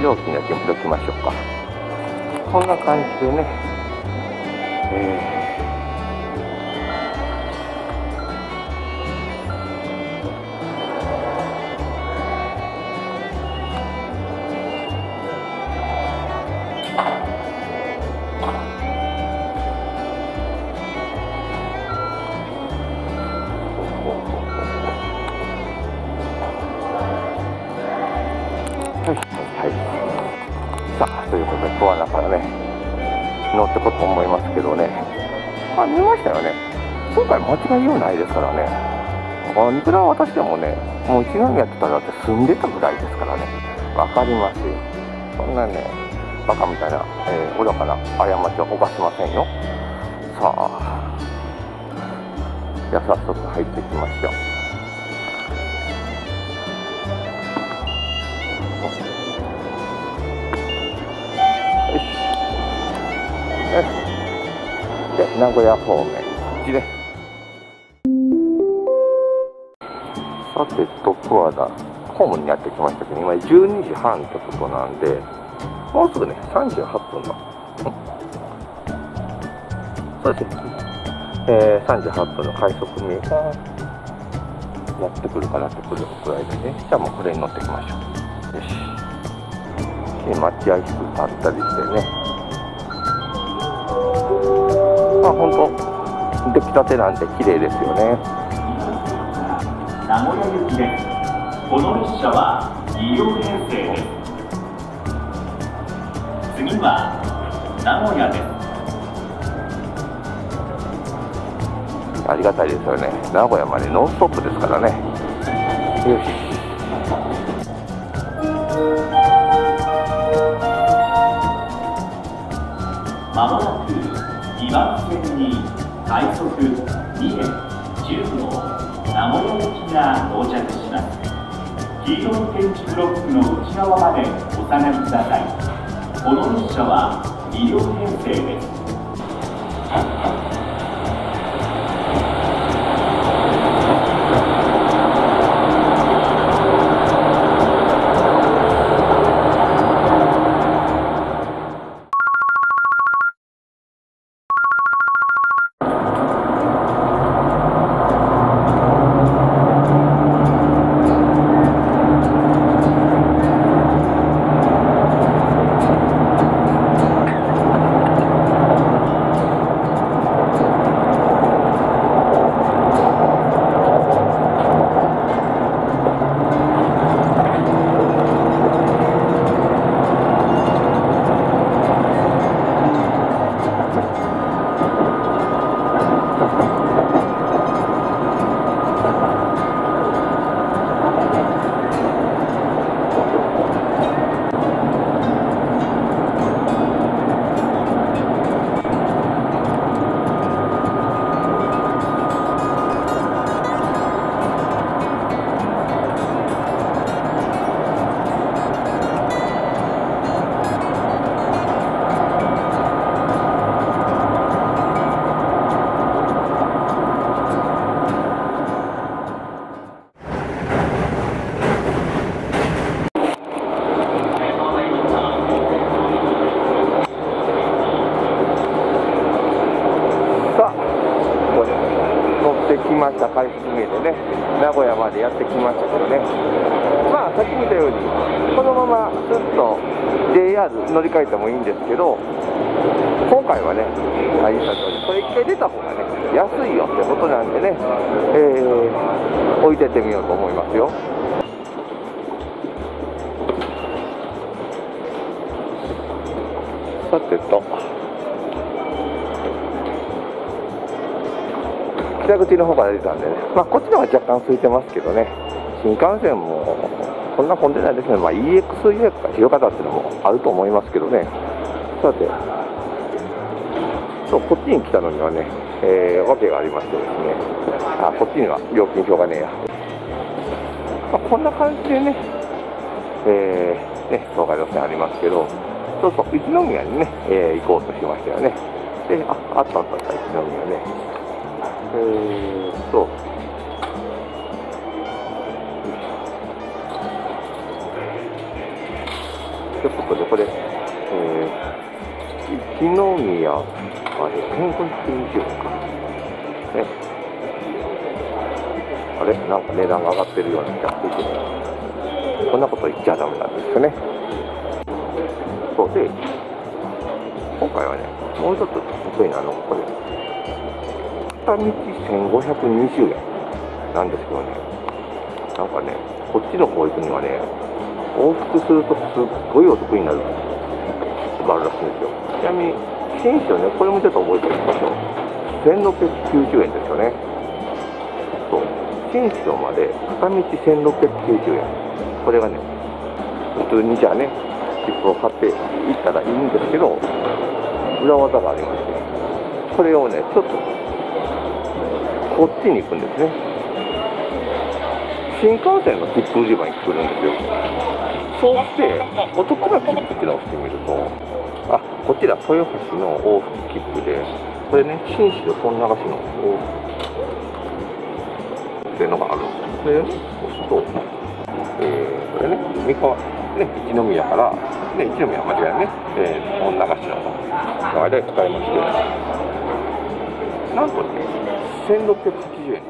料金だけ見ときましょうか。こんな感じでね、はいはいはい。さあ、ということで、桑名からね、乗ってこうと思いますけどね。見ましたよね。今回間違いようないですからね。いくら私でもね、もう一宮って言ったらだって住んでたぐらいですからね。わかりますよ。そんなね、バカみたいな、愚かな過ちは犯しませんよ。さあ、じゃあ早速入っていきましょう。で、名古屋方面こっちね。さて、桑名ホームにやってきましたけど、今12時半ってことなんで、もうすぐね、38分の、そうですね、38分の快速名がやってくるかなってくるくらいでね、じゃあもうこれに乗ってきましょう。よし。待合室立ったりしてね。本当出来たてなんて綺麗ですよね。 名古屋行きです。この列車は2両編成です。次は名古屋です。 ありがたいですよね。名古屋までノンストップですからね。よし。 まもなく2番線に快速2円10号名古屋行きが到着します。黄色い点字ブロックの内側までお下がりください。この列車は2両編成です。 快速名でね、名古屋までやってきましたけどね、さっき見たように、このままスッと JR 乗り換えてもいいんですけど、今回はね、言った通り、これ1回出た方がね、安いよってことなんでね、置いてってみようと思いますよ。さてと。北口の方から出たんでね、こっちの方が若干空いてますけどね、新幹線もこんな混んでないですね。EX 予約が広かったっていうのもあると思いますけどね。さて、こっちに来たのにはね、訳がありましてですね、こっちには料金表がねえや。こんな感じでね、東海道線ありますけど、そうそう、一宮にね、行こうとしましたよね。で、あった、一宮ね。 ということで、これ、一宮、あれ、1520円か。ね。あれ、なんか値段が上がってるような気がしていて、こんなこと言っちゃダメなんですよね。そうで、今回はね、もう一つ得意なのがこれ、片道1520円なんですけどね、なんかね、こっちの方行くにはね、往復するとすっごいお得になるのがあるらしいんですよ。ちなみに、新州ね、これもちょっと覚えておきましょう。1690円ですよね。そう。新州まで片道1690円。これがね、普通にじゃあね、切符を買って行ったらいいんですけど、裏技がありまして、これをね、ちょっと、こっちに行くんですね。新幹線の切符売り場に来るんですよ。そうして、お得な切符っていうのを押してみると、あ、こちら豊橋の往復切符で、これね、新市と本流しの往復っていうのがあるんですよ。これね、押すと、これね、三河、ね、一宮から、ね、一宮間違いね、本流しの間で使いまして、なんとね、1680円なんですよね。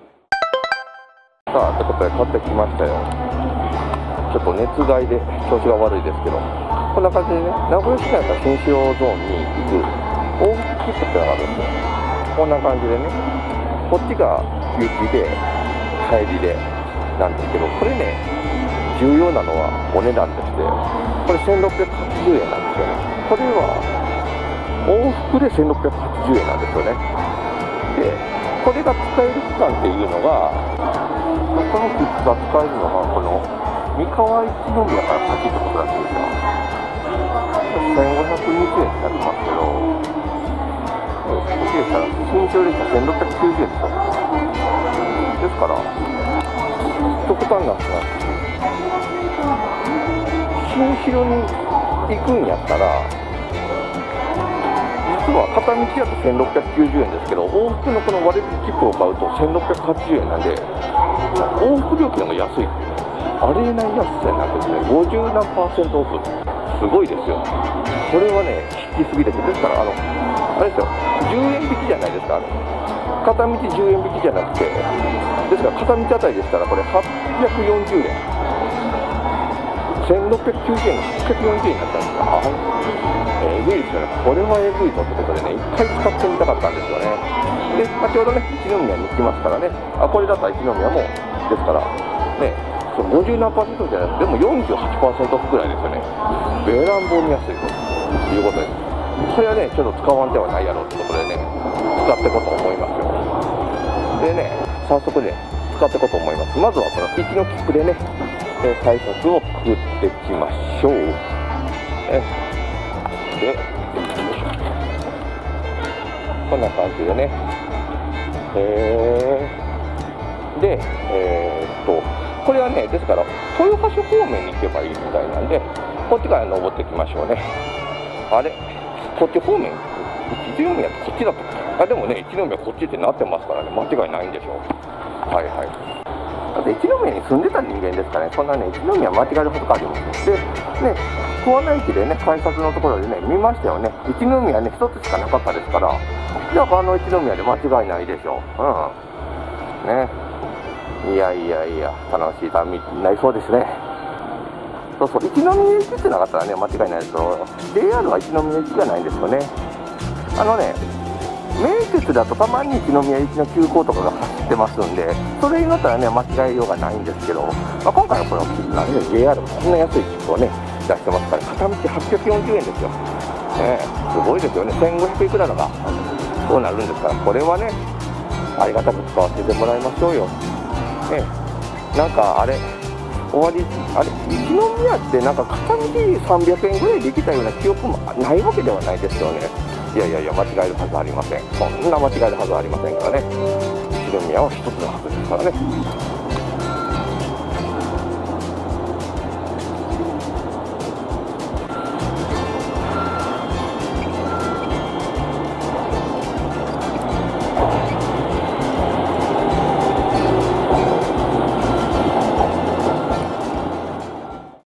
さあ、ということで買ってきましたよ。ちょっと熱害で調子が悪いですけど、こんな感じでね、名古屋市内から新潮ゾーンに行く往復切符ってのがあるんですよ。こんな感じでね、こっちが行きで、帰りでなんですけど、これね、重要なのはお値段でして、これ1680円なんですよね。これは往復で1680円なんですよね。で、これが使える期間っていうのが、この切符が使えるのが、この三河一宮から先ってことらしいんですよ。1520円になりますけど、こっちでしたら、新潮列車1690円ですよ。ですから、極端な話、新城に行くんやったら、実は片道だと1690円ですけど、往復のこの割引切符を買うと1680円なんで、往復料金の方が安いっていう、ありえない安さになってですね、50何%オフ、すごいですよ。これはね、引きすぎです。ですから、あれですよ、10円引きじゃないですか。片道10円引きじゃなくて、ですから片道あたりでしたら、これ840円。1690円が840円になったんですが、えぐいですよね。これはえぐいぞってことでね、一回使ってみたかったんですよね。で、ちょうどね、一宮に行きますからね、これだったら一宮も、ですから、ね、50何%じゃなくて、でも 48% オフぐらいですよね。べらんぼうに安いということで、これはね、ちょっと使わんではないやろうってことでね、使っていこうと思いますよ。でね、早速ね、使っていこうと思います。まずはこの行きの切符でね、改札をくぐっていきましょう。で、こんな感じでね、で、これはね、ですから豊橋方面に行けばいいみたいなんで、こっちから登っていきましょうね。あれ、こっち方面、一宮ってこっちだったっけ？でもね、一宮こっちってなってますからね、間違いないんでしょう。はいはい。だって一宮に住んでた人間ですからね、そんなね、一宮間違えることがありません。で、ね、桑名駅でね、改札のところでね、見ましたよね。一宮ね、一つしかなかったですから、じゃあ一宮で間違いないでしょう。うん。ね。いやいやいや、楽しい旅になりそうですね。そうそう、一宮駅ってなかったらね、間違いないですけど、JR は一宮駅じゃないんですよね。名鉄だとたまに一宮行きの急行とかが走ってますんで、それになったらね、間違えようがないんですけど、今回はこのなんで JR もこんな安い切符をね、出してますから、片道840円ですよ。すごいですよね。1500いくらのがそうなるんですから、これはね、ありがたく使わせてもらいましょうよ。なんかあれ、終わり、あれ、一宮ってなんか片道300円ぐらいできたような記憶もないわけではないですよね。いやいやいや、間違えるはずありません。そんな間違えるはずありませんからね。一宮は一つのはずですからね。